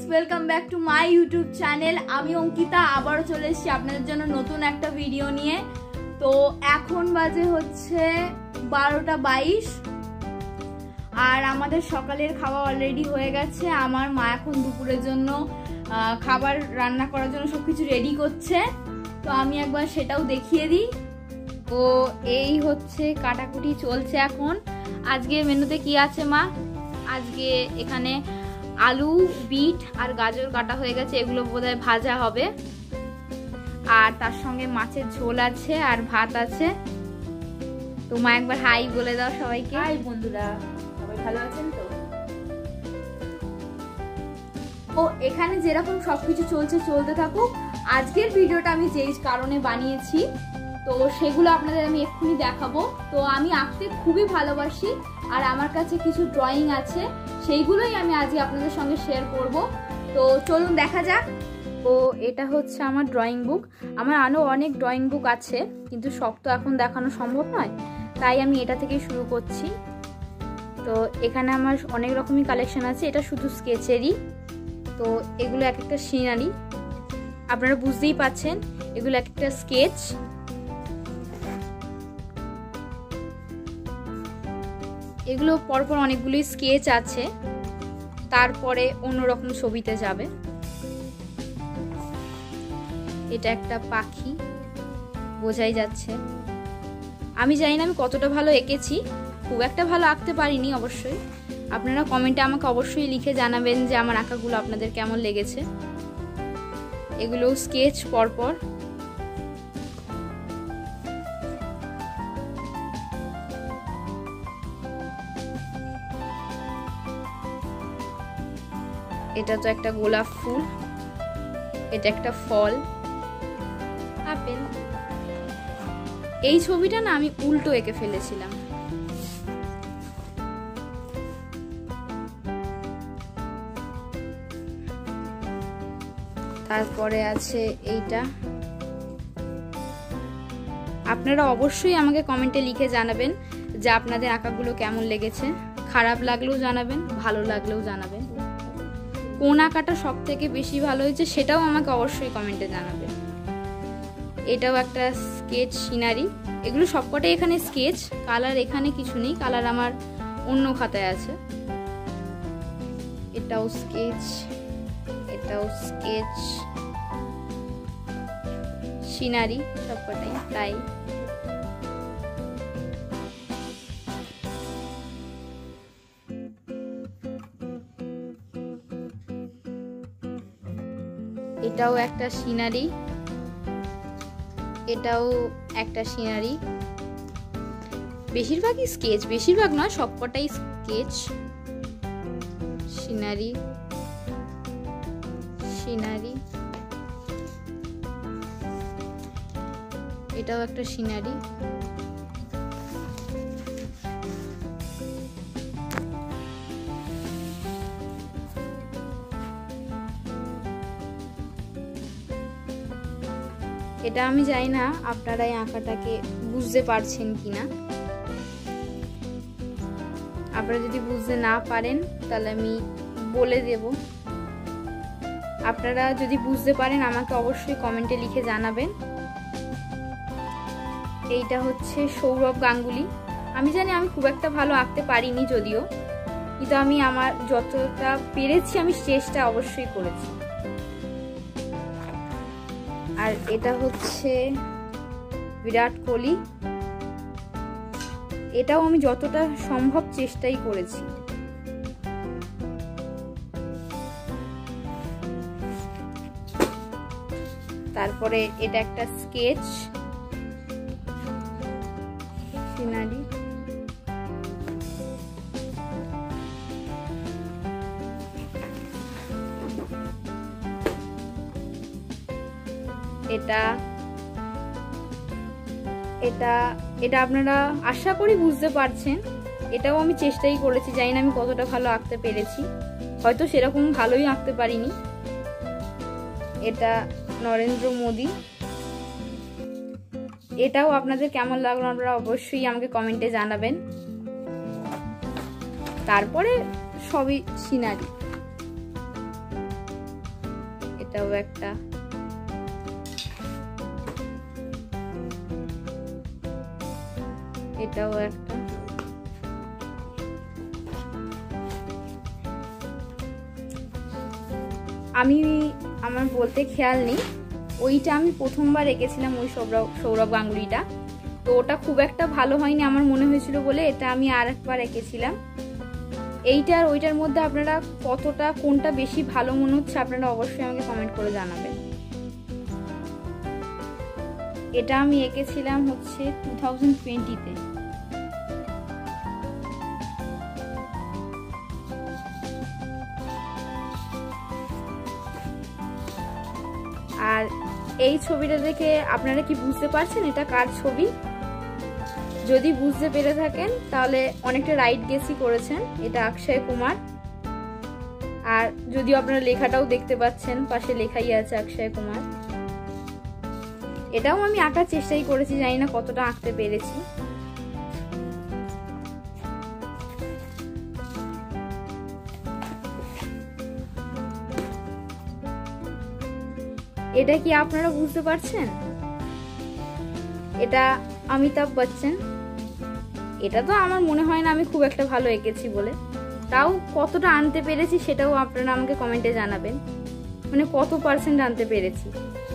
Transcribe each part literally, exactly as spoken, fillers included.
Welcome back to my YouTube channel. আমি অঙ্কিতা আবারও চলে এসেছি আপনাদের জন্য নতুন একটা ভিডিও নিয়ে। তো এখন বাজে হচ্ছে বারোটা বাইশ আর আমাদের সকালের খাওয়া অলরেডি হয়ে গেছে। আমার মা এখন দুপুরের জন্য খাবার রান্না করার জন্য সবকিছু রেডি করছে, তো আমি একবার সেটাও দেখিয়ে দিই। তো এই হচ্ছে কাটাকুটি চলছে এখন। আজকে মেনুতে কি আছে মা? আজকে এখানে আলু, বিট আর গাজর কাটা হয়ে গেছে, এগুলো বোধহয় ভাজা হবে। আর তার সঙ্গে মাছের ঝোল আছে আর ভাত আছে। তো মা একবার হাই বলে দাও সবাইকে। হাই বন্ধুরা, সবাই ভালো আছেন তো? ও এখানে যেরকম সবকিছু চলছে চলতে থাকুক। আজকের ভিডিওটা আমি যেই কারণে বানিয়েছি তো সেগুলো আপনাদের আমি এক্ষুনি দেখাবো। তো আমি আঁকতে খুবই ভালোবাসি আর আমার কাছে কিছু ড্রয়িং আছে, সেইগুলোই আমি আজকে আপনাদের সঙ্গে শেয়ার করব। তো চলুন দেখা যাক। তো এটা হচ্ছে আমার ড্রয়িং বুক। আমার আরও অনেক ড্রয়িং বুক আছে, কিন্তু সব তো এখন দেখানো সম্ভব নয়, তাই আমি এটা থেকেই শুরু করছি। তো এখানে আমার অনেক রকমই কালেকশন আছে, এটা শুধু স্কেচেরই। তো এগুলো এক একটা সিনারি, আপনারা বুঝতেই পাচ্ছেন এগুলো এক একটা স্কেচ। এগুলো পরপর অনেকগুলি স্কেচ আছে, তারপরে অন্যরকম ছবিতে যাবে। এটা একটা পাখি, বোঝাই যাচ্ছে। আমি জানি না আমি কতটা ভালো এঁকেছি, খুব একটা ভালো আঁকতে পারিনি অবশ্যই। আপনারা কমেন্টে আমাকে অবশ্যই লিখে জানাবেন যে আমার আঁকাগুলো আপনাদের কেমন লেগেছে। এগুলো স্কেচ পরপর। এটা তো একটা গোলাপ ফুল, এটা একটা ফল, আপেল। এই ছবিটা না আমি উল্টো এঁকে ফেলেছিলাম। তারপরে আছে এইটা। আপনারা অবশ্যই আমাকে কমেন্টে লিখে জানাবেন যে আপনাদের আঁকাগুলো কেমন লেগেছে। খারাপ লাগলেও জানাবেন, ভালো লাগলেও জানাবেন। কোন আঁকাটা সব থেকে বেশি ভালো হয়েছে সেটাও আমাকে অবশ্যই কমেন্টে জানাবেন। এটাও একটা স্কেচ সিনারি। এগুলো সবকটাই এখানে স্কেচ, কালার এখানে কিছু নেই, কালার আমার অন্য খাতায় আছে। এটাও স্কেচ, এটাও স্কেচ সিনারি, সবকটাই তাই। এটাও একটা সিনারি, এটাও একটা সিনারি। বেশিরভাগই স্কেচ, বেশিরভাগ নয় সবকটাই স্কেচ। সিনারি, সিনারি, এটাও একটা সিনারি। এটা আমি জানি না আপনারা এই আঁকাটাকে বুঝতে পারছেন কিনা। আপনারা যদি বুঝতে না পারেন তাহলে আমি বলে দেব। আপনারা যদি বুঝতে পারেন আমাকে অবশ্যই কমেন্টে লিখে জানাবেন। এইটা হচ্ছে সৌরভ গাঙ্গুলি। আমি জানি আমি খুব একটা ভালো আঁকতে পারিনি যদিও, কিন্তু আমি আমার যতটা পেরেছি আমি চেষ্টা অবশ্যই করেছি। আর এটা হচ্ছে বিরাট কোহলি। এটাও আমি যতটা সম্ভব চেষ্টাই করেছি। তারপরে এটা একটা স্কেচ সিনারি। এটা এটা এটা আপনারা আশা করি বুঝতে পারছেন। এটাও আমি চেষ্টাই করেছি, জানি না আমি কতটা ভালো আঁকতে পেরেছি, হয়তো সেরকম ভালোই আঁকতে পারিনি। এটা নরেন্দ্র মোদি। এটাও আপনাদের কেমন লাগলো আপনারা অবশ্যই আমাকে কমেন্টে জানাবেন। তারপরে সবই সিনারি। এটাও একটা, এটাও একটা, আমি আমার বলতে খেয়াল নেই, ওইটা আমি প্রথমবার এঁকেছিলাম ওই সৌরভ সৌরভ গাঙ্গুলিটা, তো ওটা খুব একটা ভালো হয়নি আমার মনে হয়েছিল বলে এটা আমি আর একবার এঁকেছিলাম। এইটা আর ওইটার মধ্যে আপনারা কতটা কোনটা বেশি ভালো মনে হচ্ছে আপনারা অবশ্যই আমাকে কমেন্ট করে জানাবেন। এটা আমি এঁকেছিলাম হচ্ছে টু থাউজেন্ড টোয়েন্টিতে। আর এই ছবিটা দেখে আপনারা কি বুঝতে পারছেন এটা কার ছবি? যদি বুঝতে পেরে থাকেন তাহলে অনেকটা রাইট গেসই করেছেন, এটা অক্ষয় কুমার। আর যদিও আপনারা লেখাটাও দেখতে পাচ্ছেন, পাশে লেখাই আছে অক্ষয় কুমার। এটাও আমি আঁকার চেষ্টাই করেছি, জানি না কতটা আঁকতে পেরেছি। এটা কি আপনারা বুঝতে পারছেন? এটা অমিতাভ বচ্চন। এটা তো আমার মনে হয় না আমি খুব একটা ভালো এঁকেছি বলে, তাও কতটা আনতে পেরেছি সেটাও আপনারা আমাকে কমেন্টে জানাবেন, মানে কত পার্সেন্ট আনতে পেরেছি।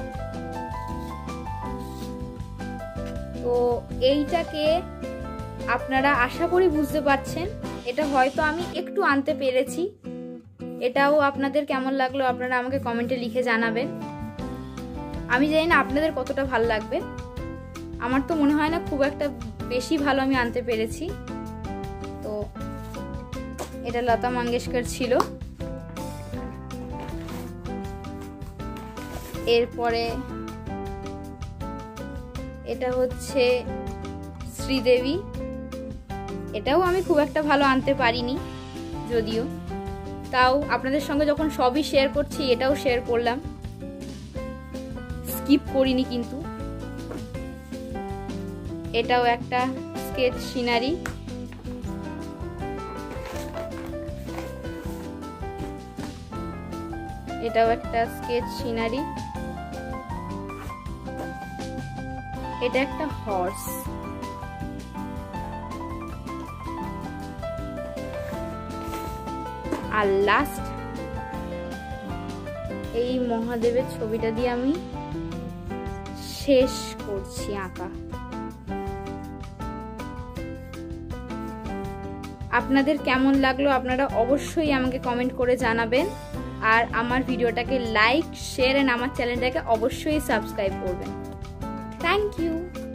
তো এইটাকে আপনারা আশা করি বুঝতে পারছেন, এটা হয়তো আমি একটু আনতে পেরেছি। এটাও আপনাদের কেমন লাগলো আপনারা আমাকে কমেন্টে লিখে জানাবেন। আমি জানি না আপনাদের কতটা ভালো লাগবে, আমার তো মনে হয় না খুব একটা বেশি ভালো আমি আনতে পেরেছি। তো এটা লতা মঙ্গেশকর ছিল। এরপরে এটা হচ্ছে শ্রীদেবী। এটাও আমি খুব একটা ভালো আনতে পারিনি যদিও, তাও আপনাদের সঙ্গে যখন সবই শেয়ার করছি এটাও শেয়ার করলাম, স্কিপ করিনি কিন্তু। এটাও একটা স্কেচ সিনারি। এটাও একটা স্কেচ সিনারি। এটা একটা হর্স। আর লাস্ট এই মহাদেবের ছবিটা দিয়ে আমি শেষ করছি আঁকা। আপনাদের কেমন লাগলো আপনারা অবশ্যই আমাকে কমেন্ট করে জানাবেন, আর আমার ভিডিওটাকে লাইক শেয়ার এন্ড আমার চ্যানেলটাকে অবশ্যই সাবস্ক্রাইব করবেন। Thank you.